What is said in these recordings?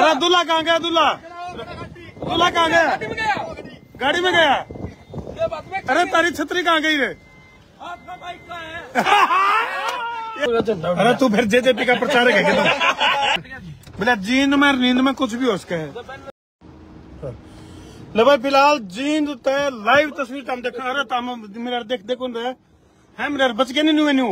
अरे दूल्हा कहाँ गया? दूल्हा कहाँ गया? गाड़ी में गया। अरे तारी छतरी कहाँ गई रे? अरे तू फिर जेजेपी का प्रचारक है क्या? बोला जींद में नींद में कुछ भी हो सके है। ले भाई फिलहाल जींद तय लाइव तस्वीर तम देख। अरे तम मेरा देख देखो है मेरा बच के नहीं न्यू।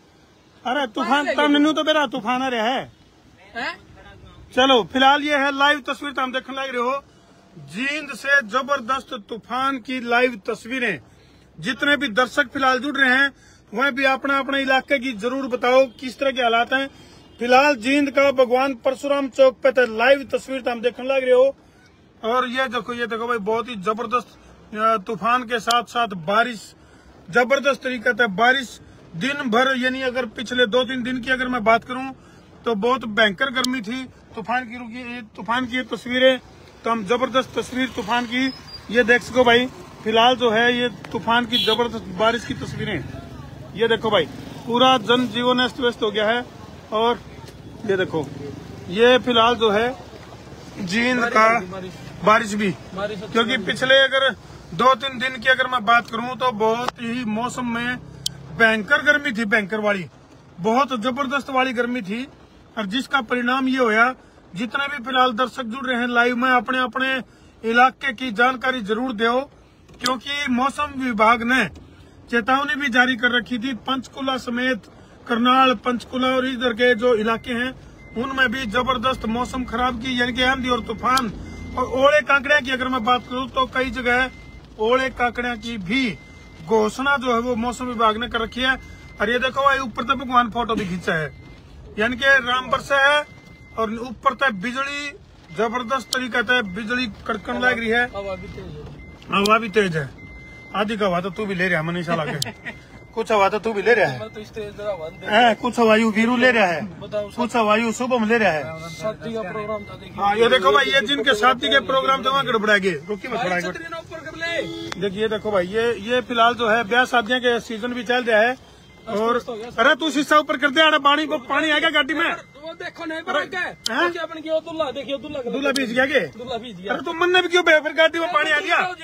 अरे तूफान तम न्यू तो मेरा तूफान आ रहा है। चलो फिलहाल ये है लाइव तस्वीर तम देखने लग रहे हो। जींद से जबरदस्त तूफान की लाइव तस्वीरें। जितने भी दर्शक फिलहाल जुड़ रहे हैं वह भी अपने अपने इलाके की जरूर बताओ किस तरह के हालात हैं। फिलहाल जींद का भगवान परशुराम चौक पे तो लाइव तस्वीर तो हम देखने लग रहे हो। और ये देखो भाई बहुत ही जबरदस्त तूफान के साथ साथ बारिश जबरदस्त तरीका से बारिश दिन भर, यानी अगर पिछले 2-3 दिन की अगर मैं बात करूं तो बहुत भयंकर गर्मी थी। तूफान की तस्वीरें तो हम जबरदस्त तस्वीर तूफान की ये देख सको भाई। फिलहाल जो है ये तूफान की जबरदस्त बारिश की तस्वीरें। ये देखो भाई पूरा जनजीवन अस्त व्यस्त हो गया है। और ये देखो ये फिलहाल जो है जींद का बारिश भी, क्योंकि पिछले अगर 2-3 दिन की अगर मैं बात करूं तो बहुत ही मौसम में भयंकर गर्मी थी, भयंकर वाली बहुत जबरदस्त वाली गर्मी थी। और जिसका परिणाम ये होया जितने भी फिलहाल दर्शक जुड़ रहे हैं लाइव में अपने अपने इलाके की जानकारी जरूर दो, क्योंकि मौसम विभाग ने चेतावनी भी जारी कर रखी थी। पंचकुला समेत करनाल, पंचकुला और इधर के जो इलाके हैं उनमें भी जबरदस्त मौसम खराब की, यानी कि आंधी और तूफान और ओले काकड़िया की अगर मैं बात करूं तो कई जगह ओले काकड़िया की भी घोषणा जो है वो मौसम विभाग ने कर रखी है। और ये देखो भाई ऊपर तक भगवान फोटो भी खींचा है, यानी कि राम बरसा है और ऊपर तक बिजली जबरदस्त तरीका से बिजली कड़कन लग रही है। हवा भी तेज है। आधी का हवा तो तू भी ले रहा है मनीषा लाके कुछ हवा तो तू भी ले रहा है, कुछ हवा यू वीरू ले रहा है, कुछ हवा यू शुभम ले रहा है। शादी का प्रोग्राम था। हाँ ये देखो भाई ये जिनके शादी के प्रोग्राम जमा गड़बड़ाएंगे रुकी मत बढ़ाएंगे। देखिए देखो भाई ये फिलहाल जो है ब्याह शादियों के सीजन भी चल रहा है। और अरे तू शीशा ऊपर कर दे। अरे पानी आ गया गाड़ी में। देखो नहीं दूल्हा भीज गया के? अरे तुम मन ने भी क्यों फिर गाड़ी में पानी आ गया?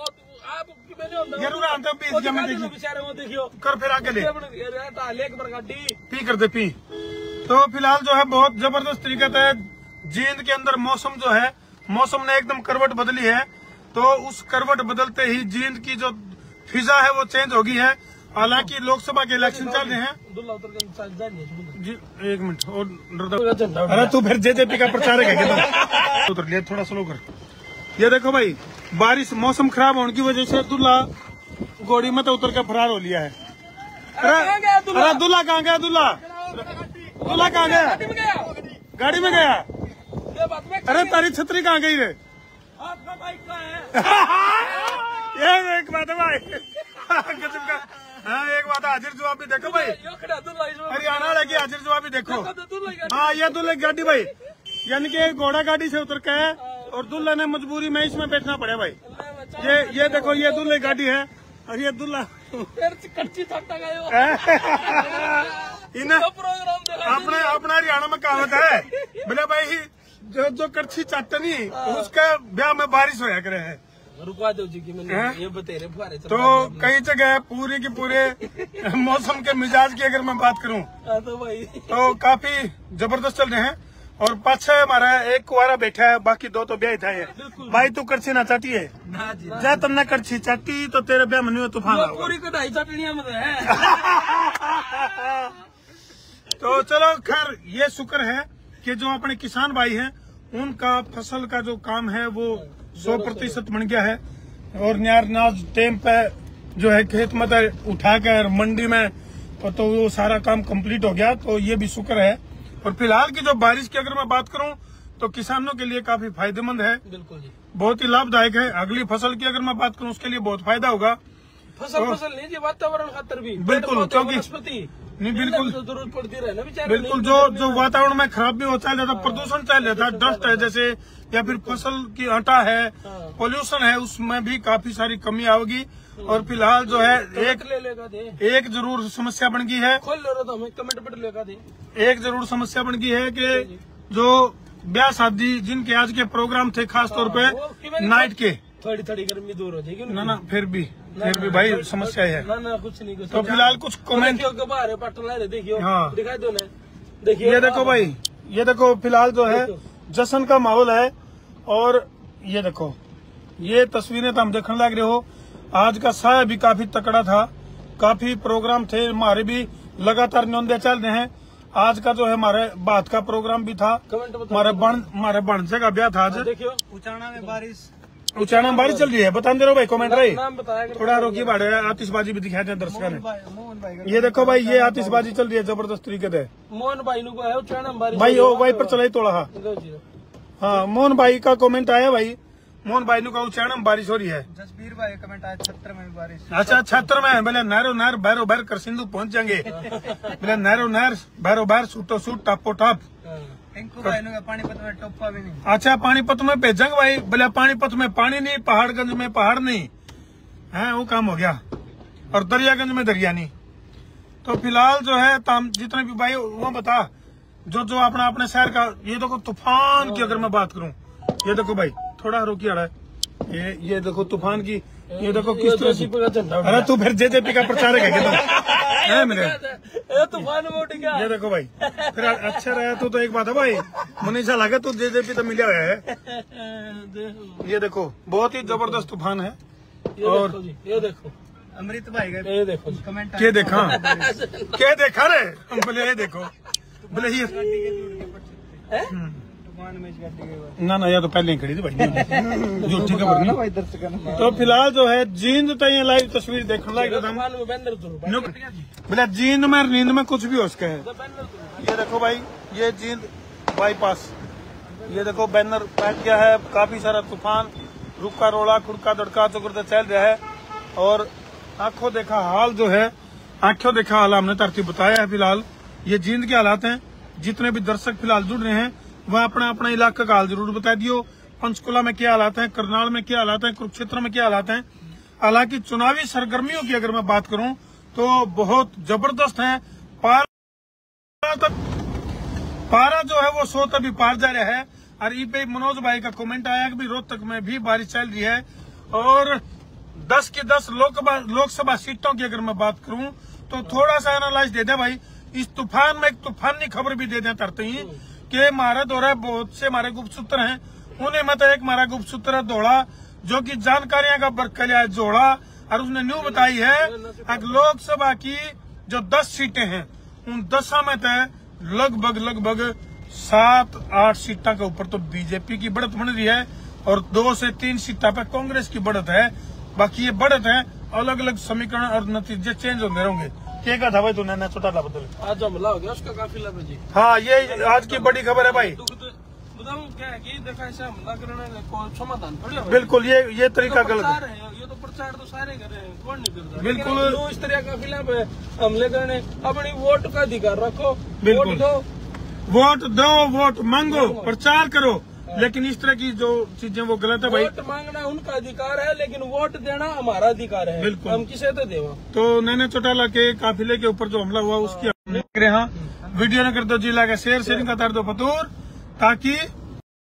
जरूर आता देखियो कर फिर आगे ले पी कर दे पी। तो फिलहाल जो है बहुत जबरदस्त तरीके से जींद के अंदर मौसम जो है मौसम ने एकदम करवट बदली है। तो उस करवट बदलते ही जींद की जो फिजा है वो चेंज हो गई है। हालांकि लोकसभा के इलेक्शन चल रहे हैं। जी एक मिनट और अरे तू फिर जेजेपी का प्रचारक है क्या? उतर लिया थोड़ा स्लो कर। ये देखो भाई बारिश मौसम खराब होने की वजह से दूल्हा घोड़ी में तो उतर कर फरार हो लिया है। अरे दूल्हा कहाँ गया? दूल्हा कहाँ गया? गाड़ी में गया। अरे तारी छतरी कहाँ गई रे? ये एक बात है भाई हाँ एक बात है हाजिर जवाब भी देखो भाई। हरियाणा लगी हाजिर जवाब भी देखो। हाँ ये दूल्हे की गाड़ी भाई, यानी कि घोड़ा गाड़ी से उतर के है और दूल्हा ने मजबूरी में इसमें बैठना पड़ा भाई। ये देखो ये दूल्हे गाड़ी है और ये दूल्हा अपना हरियाणा में कहावत है बोले भाई जो कड़छी चाटनी उसका ब्याह में बारिश होया करे है। रुकवा दो जी की मैंने ये बतेरे फुहारे तो कई जगह पूरे के पूरे मौसम के मिजाज की अगर मैं बात करूं तो भाई तो काफी जबरदस्त चल रहे हैं। और पाछे हमारा एक कुआरा बैठा है, बाकी 2 तो ब्याह था है। भाई तू कड़छी ना चाटी है जा तुमने कड़छी चाटी तो तेरे ब्याह में तूफान पूरी कढ़ाई चटनिया में है। तो चलो खैर ये शुक्र है कि जो अपने किसान भाई हैं उनका फसल का जो काम है वो 100% बन गया है। और नाज टाइम पे जो है खेत में उठाकर मंडी में तो वो सारा काम कंप्लीट हो गया। तो ये भी शुक्र है। और फिलहाल की जो बारिश की अगर मैं बात करूं तो किसानों के लिए काफी फायदेमंद है, बिल्कुल जी बहुत ही लाभदायक है। अगली फसल की अगर मैं बात करूं उसके लिए बहुत फायदा होगा। फसल नहीं वातावरण खातर भी बिल्कुल, क्योंकि नहीं बिल्कुल जरूरत पड़ती है ना बेचारे। बिल्कुल जो वातावरण में खराब भी होता है, प्रदूषण चल जाता है, डस्ट है जैसे या फिर फसल की आटा है, पोल्यूशन है, उसमें भी काफी सारी कमी आएगी। और फिलहाल जो है एक जरूर समस्या बन गई है, खोल ले रहा था हमें कमेंट पर लेगा दे। एक जरूर समस्या बन गई है कि जो ब्याह शादी जिनके आज के प्रोग्राम थे खास तौर पे नाइट के, थोड़ी थोड़ी गर्मी दूर हो जाएगी ना फिर भी भाई समस्या है। ना कुछ नहीं, कुछ तो फिलहाल कुछ कमेंट देखियो, हाँ दिखाई दो ना, देखिए ये देखो भाई, ये देखो फिलहाल जो है जश्न का माहौल है। और ये देखो ये तस्वीरें तो हम देखने लग रहे हो। आज का साया भी काफी तकड़ा था, काफी प्रोग्राम थे हमारे भी, लगातार न्योंदे चल रहे हैं। आज का जो है हमारे बात का प्रोग्राम भी था, हमारे बनसे का ब्याह था आज। देखियो उचाना में बारिश चल रही है, बता दे रहे भाई कमेंट रही थोड़ा रोकी बाढ़ है। आतिशबाजी भी दिखाई दे दर्शकों ने। ये देखो भाई ये आतिशबाजी चल रही है जबरदस्त तरीके से। मोहन भाई नु है उचाना में बारिश भाई ओ भाई पर चला ही तोड़ा। हाँ मोहन भाई का कमेंट आया भाई, मोहन भाई नु का उचाना में बारिश हो रही है। जसबीर भाई कमेंट आया छत्र में बारिश। अच्छा छत्र में बोले नहरो नहर बैरो बैर कर सिंधु पहुंच जाएंगे। बोले नहरो नहर बैरो बैर सूटो सूट टापो टाप। टिंकू भाई नु पानीपत में टोपा भी नहीं। अच्छा पानीपत में भेजेंगे भाई, बोले पानीपत में पानी नहीं, पहाड़गंज में पहाड़ नहीं है, वो काम हो गया। और दरियागंज में दरिया नहीं। तो फिलहाल जो है जितने भी भाई वो बता जो अपना अपने शहर का। ये देखो तूफान की अगर मैं बात करूं, ये देखो भाई थोड़ा रोकी आ रहा है। ये देखो तूफान की, ये देखो किस तरह से। अरे तू फिर जेजेपी का प्रचारक है क्या? मेरे तूफान में उठ गया। ये देखो भाई फिर अच्छा रहा तो एक बात है भाई, मुनीषा लगे तू जेजेपी तो मिला हुआ है। ये देखो बहुत ही जबरदस्त तूफान है। और ये देखो अमृत भाई का ये देखो कमेंट क्या देखा क्या देखा रे, हम बोले ये देखो बोले ये तूफान में गाड़ी गई ना या तो पहले ही खड़ी थी भाई झूठी खबर नहीं। भाई दर्शक तो फिलहाल जो है जींद तो ये लाइव तस्वीर देखने लायक था। बोले जींद में नींद में कुछ भी हो सके है। ये देखो भाई ये जींद बाईपास, ये देखो बैनर बैठ गया है। काफी सारा तूफान रुका रोड़ा खुड़का दड़का चुकरते चल रहा है। और आंखों देखा हाल जो है, आंखों देखा हाल हमने तरतीब बताया है। फिलहाल ये जींद के हालात हैं। जितने भी दर्शक फिलहाल जुड़ रहे हैं वह अपना अपना इलाका का हाल जरूर बता दियो। पंचकुला में क्या हालात हैं, करनाल में क्या हालात हैं, कुरुक्षेत्र में क्या हालात हैं। हालांकि चुनावी सरगर्मियों की अगर मैं बात करूं तो बहुत जबरदस्त है। पारा जो है वो 100 तभी पार जा रहा है। और ई पे मनोज भाई का कमेंट आया कि रोहतक में भी बारिश चल रही है। और 10 की 10 लोकसभा सीटों की अगर मैं बात करूं तो थोड़ा सा एनालाइज दे दे भाई। इस तूफान में एक तूफानी खबर भी दे दें तरते ही कि हमारे दौरा बहुत से हमारे गुप्त सूत्र हैं, उन्हें मत एक हमारा गुप्त सूत्र दौड़ा जो कि जानकारियां का बरकलिया जोड़ा। और उसने न्यू बताई है कि लोकसभा की जो 10 सीटें हैं उन 10 में तय लगभग 7-8 सीटों के ऊपर तो बीजेपी की बढ़त बन रही है और 2 से 3 सीटों पर कांग्रेस की बढ़त है। बाकी ये बढ़त है, अलग अलग समीकरण और नतीजे चेंज होते रहेंगे। क्या कहा था भाई तूने ना छोटा ला बदल? आज हमला हो गया उसका काफिला में जी। हाँ ये आज की बड़ी खबर है भाई। बताऊं क्या है कि देखा ऐसे हमला करने को समाधान थोड़ी है। बिल्कुल ये तरीका गलत है। ये तो प्रचार तो सारे कर रहे हैं, कौन नहीं करता। बिल्कुल इस तरह का काफिला पे हमले करने, अपनी वोट का अधिकार रखो, बिल्कुल वोट दो वोट मांगो प्रचार करो, लेकिन इस तरह की जो चीजें वो गलत है भाई। वोट मांगना उनका अधिकार है लेकिन वोट देना हमारा अधिकार है। बिल्कुल हम किसे तो देवा। तो नैने चौटाला के काफिले के ऊपर जो हमला हुआ उसकी वीडियो न कर दो, जिला का शेयर शेयरिंग का कर दो फतूर, ताकि